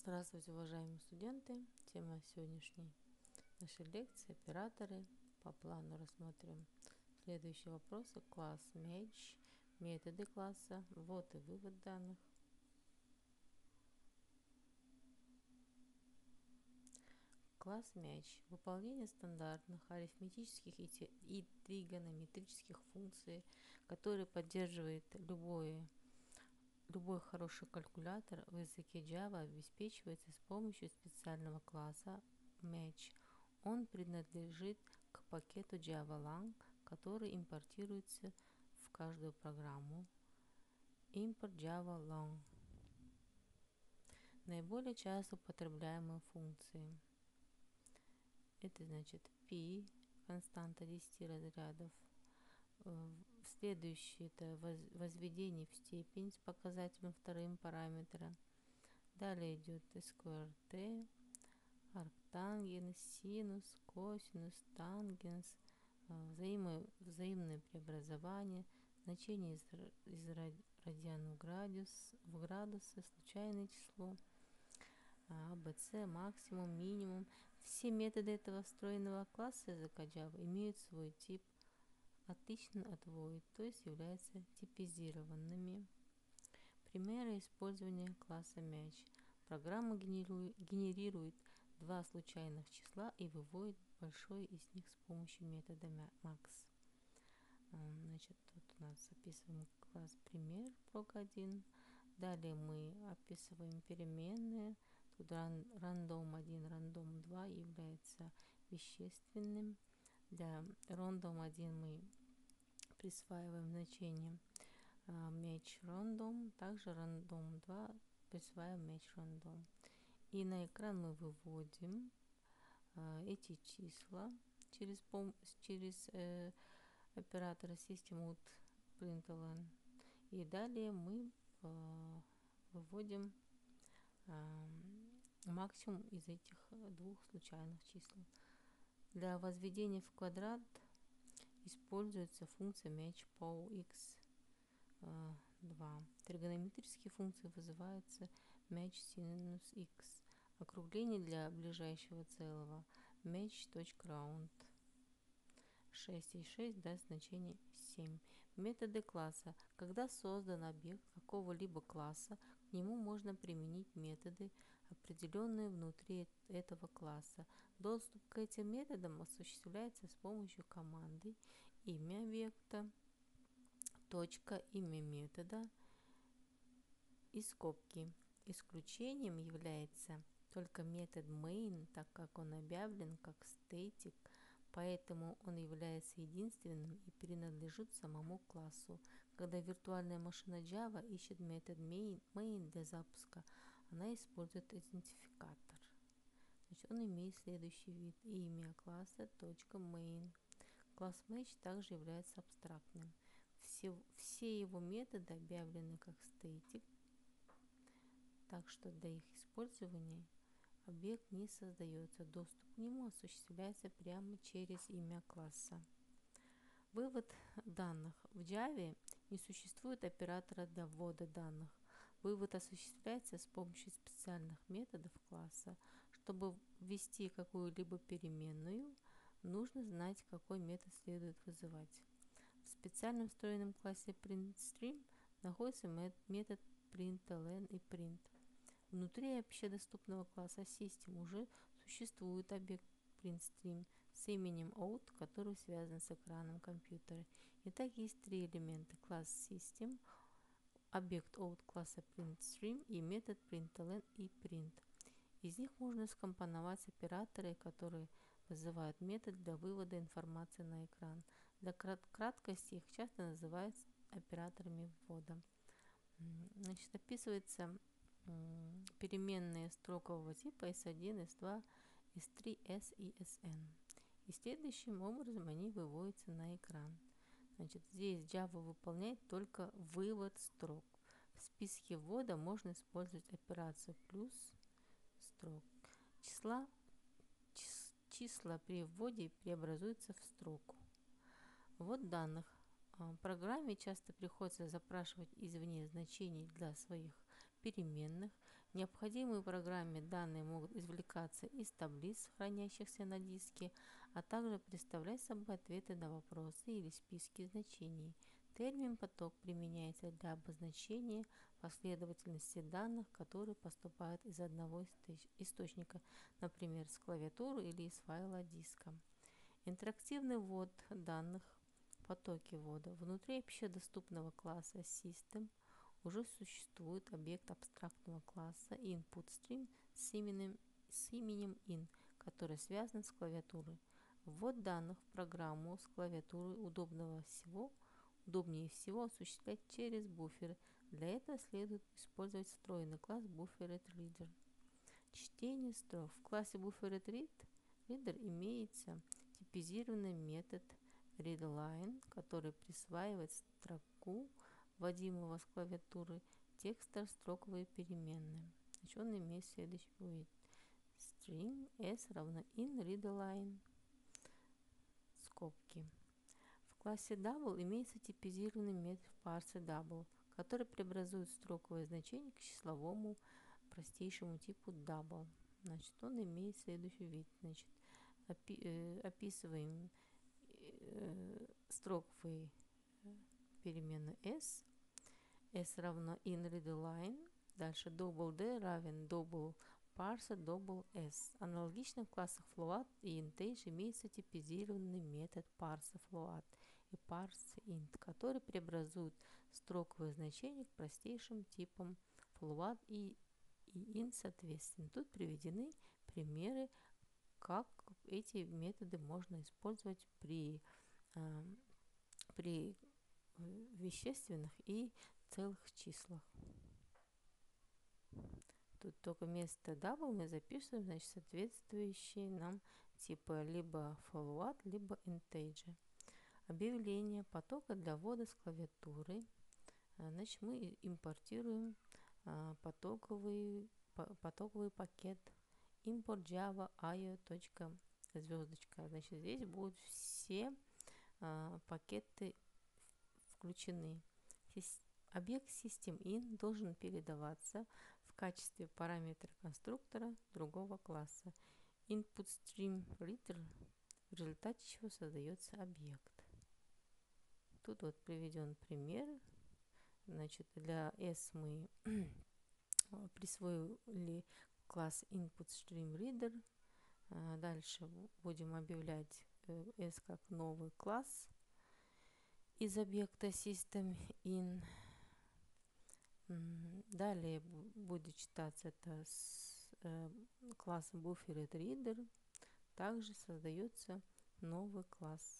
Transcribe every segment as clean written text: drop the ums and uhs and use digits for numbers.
Здравствуйте, уважаемые студенты! Тема сегодняшней нашей лекции – операторы. По плану рассмотрим следующие вопросы. Класс Match, методы класса, ввод и вывод данных. Класс Match – выполнение стандартных арифметических и тригонометрических функций, которые поддерживает любой хороший калькулятор в языке Java, обеспечивается с помощью специального класса Match. Он принадлежит к пакету JavaLang, который импортируется в каждую программу. Импорт JavaLang. Наиболее часто употребляемые функции. Это значит P, константа 10 разрядов. Следующее – это возведение в степень с показателем вторым параметра. Далее идет square-t, арктангенс, синус, косинус, тангенс, взаимное преобразование, значение из радиан в градусы, случайное число, АБЦ, максимум, минимум. Все методы этого встроенного класса языка Java имеют свой тип, отличен от void, то есть являются типизированными. Примеры использования класса Match. Программа генерирует два случайных числа и выводит большое из них с помощью метода max. Значит, тут у нас описываем класс пример prog1. Далее мы описываем переменные. Тут random1, random2 является вещественным. Для random1 мы присваиваем значение match random, также random 2 присваиваем match random. И на экран мы выводим эти числа через оператор system.out.println. И далее мы выводим максимум из этих двух случайных чисел. Для возведения в квадрат используется функция match_x2. Тригонометрические функции вызываются match_x. Округление для ближайшего целого match.round. 6 и 6 даст значение 7. Методы класса. Когда создан объект какого-либо класса, к нему можно применить методы, определенные внутри этого класса. Доступ к этим методам осуществляется с помощью команды имя объекта, точка, имя метода и скобки. Исключением является только метод main, так как он объявлен как static, поэтому он является единственным и принадлежит самому классу. Когда виртуальная машина Java ищет метод main для запуска, она использует идентификатор. Значит, он имеет следующий вид: имя класса, точка, main. Класс Match также является абстрактным. Все его методы объявлены как static, так что для их использования объект не создается. Доступ к нему осуществляется прямо через имя класса. Вывод данных. В Java не существует оператора для ввода данных. Вывод осуществляется с помощью специальных методов класса. Чтобы ввести какую-либо переменную, нужно знать, какой метод следует вызывать. В специальном встроенном классе printstream находится метод println и print. Внутри общедоступного класса System уже существует объект printstream с именем out, который связан с экраном компьютера. Итак, есть три элемента: класс System, объект out класса printstream и метод println и print. Из них можно скомпоновать операторы, которые вызывают метод для вывода информации на экран. Для краткости их часто называют операторами ввода. Значит, описывается переменные строкового типа S1, S2, S3, S и Sn. И следующим образом они выводятся на экран. Значит, здесь Java выполняет только вывод строк. В списке ввода можно использовать операцию плюс строк. Числа при вводе преобразуются в строку. Ввод данных. Программе часто приходится запрашивать извне значений для своих переменных. Необходимые программе данные могут извлекаться из таблиц, хранящихся на диске, а также представлять собой ответы на вопросы или списки значений. Термин «поток» применяется для обозначения последовательности данных, которые поступают из одного источника, например, с клавиатуры или из файла диска. Интерактивный ввод данных, потоки ввода. Внутри общедоступного класса System уже существует объект абстрактного класса InputStream с именем in, который связан с клавиатурой. Ввод данных в программу с клавиатурой удобнее всего осуществлять через буферы. Для этого следует использовать встроенный класс BufferedReader. Чтение строк. В классе BufferedReader имеется типизированный метод readLine, который присваивает строку, вводимого с клавиатуры, текста строковые переменные. Значит, он имеет следующий вид. String s равно in readLine скобки. В классе Double имеется типизированный метод parseDouble, который преобразует строковое значение к числовому простейшему типу double. Значит, он имеет следующий вид. Значит, описываем строковые переменную s равно in readLine, дальше double d равен double parse double s. Аналогично в классах float и integer имеется типизированный метод parseFloat и parseInt, который преобразует строковые значения к простейшим типам float и int соответственно. Тут приведены примеры, как эти методы можно использовать при вещественных и целых числах. Тут только вместо double мы записываем, значит, соответствующие нам типы либо float, либо integer. Объявление потока для ввода с клавиатуры. Значит, мы импортируем потоковый пакет import java io.звездочка. Значит, здесь будут все пакеты включены. Объект system_in должен передаваться в качестве параметра конструктора другого класса InputStreamReader, в результате чего создается объект. Тут вот приведен пример. Значит, для S мы присвоили класс InputStreamReader. Дальше будем объявлять S как новый класс из объекта system_in. Далее будет читаться это с классом BufferedReader. Также создается новый класс.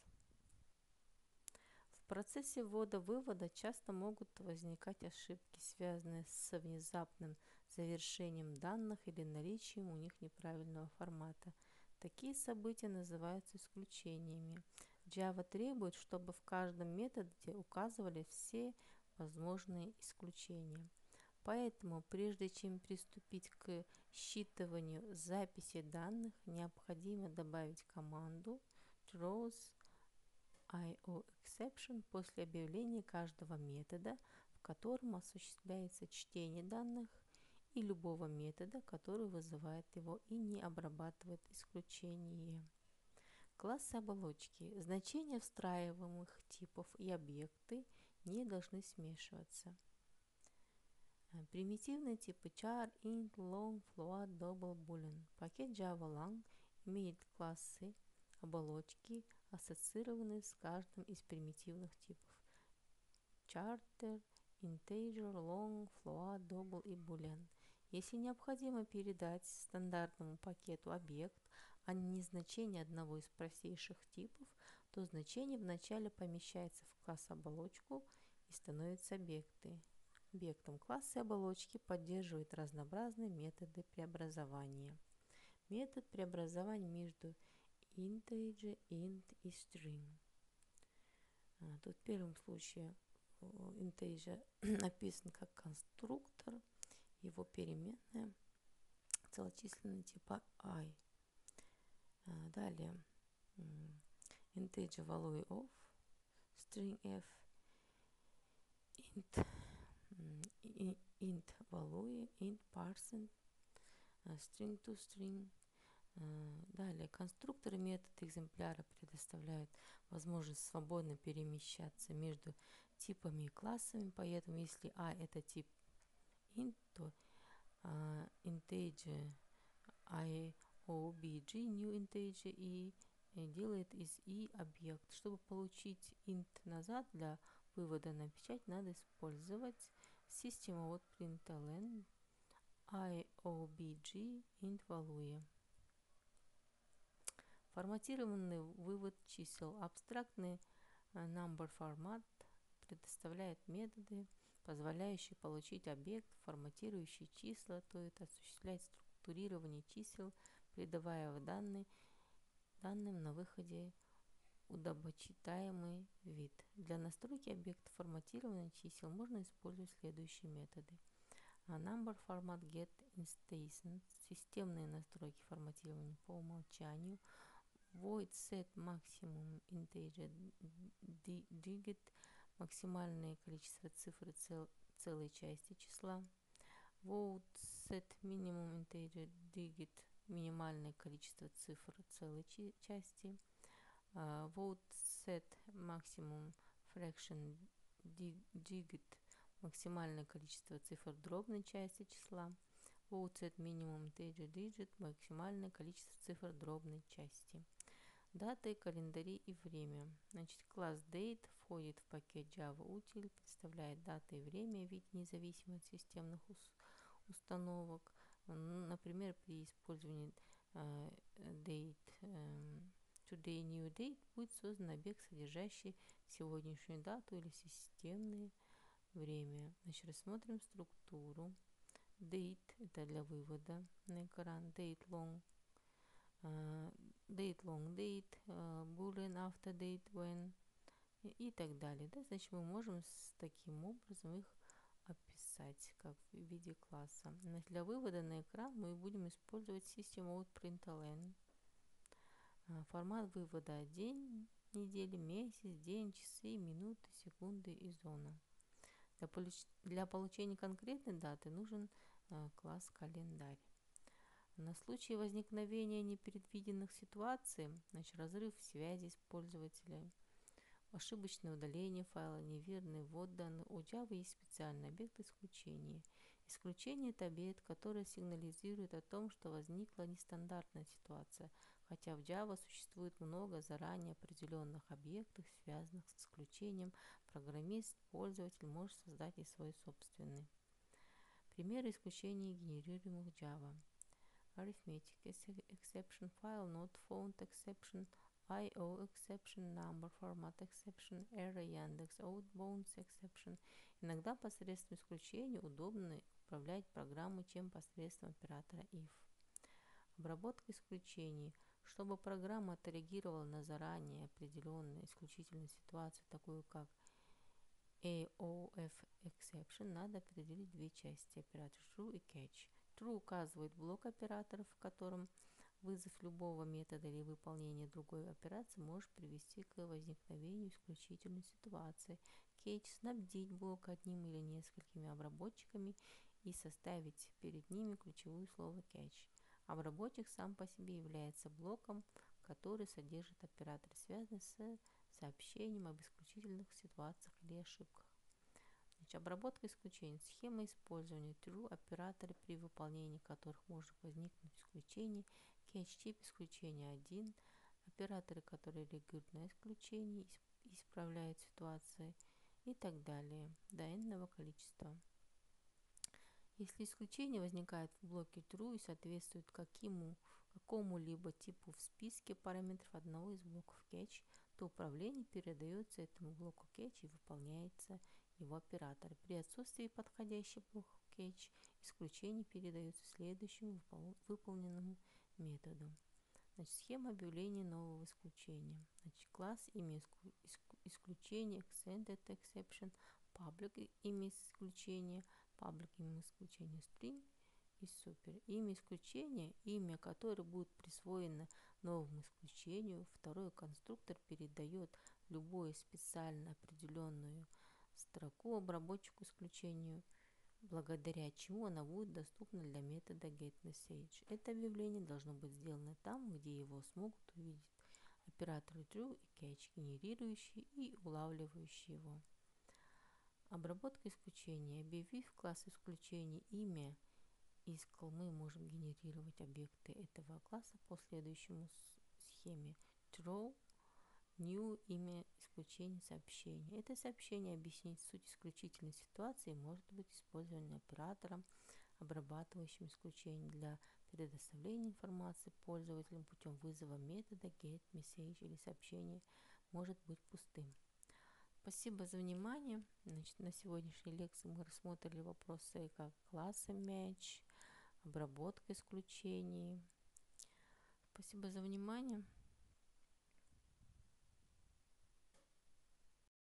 В процессе ввода-вывода часто могут возникать ошибки, связанные с внезапным завершением данных или наличием у них неправильного формата. Такие события называются исключениями. Java требует, чтобы в каждом методе указывали все возможные исключения. Поэтому, прежде чем приступить к считыванию записи данных, необходимо добавить команду throws IOException после объявления каждого метода, в котором осуществляется чтение данных, и любого метода, который вызывает его и не обрабатывает исключение. Классы оболочки. Значения встраиваемых типов и объекты не должны смешиваться. Примитивные типы char, int, long, float, double, boolean. Пакет java.lang имеет классы оболочки, ассоциированные с каждым из примитивных типов charter, integer, long, float, double и boolean. Если необходимо передать стандартному пакету объект, а не значение одного из простейших типов, то значение вначале помещается в класс оболочку и становится объектом. Классы оболочки поддерживают разнообразные методы преобразования. Метод преобразования между integer, int и string. Тут в первом случае integer написан как конструктор, его переменная целочисленного типа I. Далее integer value of string f, int int value, int parsing, string to string. Далее, конструкторы метода экземпляра предоставляют возможность свободно перемещаться между типами и классами, поэтому если это тип int, то integer iobg new integer и делает из i объект. Чтобы получить int назад для вывода на печать, надо использовать system.out.println iobg int value. Форматированный вывод чисел. Абстрактный number формат предоставляет методы, позволяющие получить объект, форматирующий числа, то есть осуществлять структурирование чисел, придавая в данным на выходе удобочитаемый вид. Для настройки объекта форматирования чисел можно использовать следующие методы. Number format get instance, системные настройки форматирования по умолчанию. Void set maximum integer digit, максимальное количество цифр целой части числа. Void set minimum integer digit, минимальное количество цифр целой части. Void set maximum fraction digit, максимальное количество цифр дробной части числа. Void set minimum integer digit, максимальное количество цифр дробной части. Даты, календари и время. Значит, класс date входит в пакет Java Util, представляет даты и время в виде независимых от системных установок. Например, при использовании date today new date будет создан объект, содержащий сегодняшнюю дату или системное время. Значит, рассмотрим структуру. Date — это для вывода на экран. Date long, date, boolean after date, when и так далее. Да? Значит, мы можем таким образом их описать как в виде класса. Значит, для вывода на экран мы будем использовать system.out.println. Формат вывода: день, неделя, месяц, день, часы, минуты, секунды и зона. Для получения конкретной даты нужен класс календарь. На случай возникновения непредвиденных ситуаций, значит, разрыв связи с пользователем, ошибочное удаление файла, неверный ввод данных, у Java есть специальный объект исключения. Исключение — это объект, который сигнализирует о том, что возникла нестандартная ситуация, хотя в Java существует много заранее определенных объектов, связанных с исключением. Программист, пользователь может создать и свой собственный. Примеры исключений, генерируемых Java. Arithmetic exception, file not found exception, IO exception, number format exception, error Яндекс outbound exception. Иногда посредством исключения удобно управлять программой, чем посредством оператора if. Обработка исключений. Чтобы программа отреагировала на заранее определенную исключительную ситуацию, такую как AOF exception, надо определить две части оператора true и catch. True указывает блок операторов, в котором вызов любого метода или выполнение другой операции может привести к возникновению исключительной ситуации. Catch — снабдить блок одним или несколькими обработчиками и составить перед ними ключевое слово catch. Обработчик сам по себе является блоком, который содержит операторы, связанные с сообщением об исключительных ситуациях или ошибках. Значит, обработка исключений. Схема использования true, операторы, при выполнении которых может возникнуть исключение. Catch — тип исключения 1, операторы, которые реагируют на исключение, исправляют ситуации и так далее, до n-ного количества. Если исключение возникает в блоке true и соответствует какому-либо типу в списке параметров одного из блоков catch, то управление передается этому блоку catch и выполняется его оператор. При отсутствии подходящего блока catch исключение передается следующему выполненному методу. Значит, схема объявления нового исключения. Значит, класс, имя исключения, extended exception, public имя исключения, public имя исключения, string и super. Имя исключения, имя, которое будет присвоено новому исключению. Второй конструктор передает любую специально определенную строку обработчику исключению. благодаря чему она будет доступна для метода getMessage. Это объявление должно быть сделано там, где его смогут увидеть операторы true и catch, генерирующие и улавливающие его. Обработка исключения. Объявив класс исключения имя искал, мы можем генерировать объекты этого класса по следующему схеме. Throw new имя исключения сообщения. Это сообщение объяснит суть исключительной ситуации и может быть использовано оператором, обрабатывающим исключение для предоставления информации пользователям путем вызова метода getMessage или сообщение может быть пустым. Спасибо за внимание. Значит, на сегодняшней лекции мы рассмотрели вопросы как класса match, обработка исключений. Спасибо за внимание.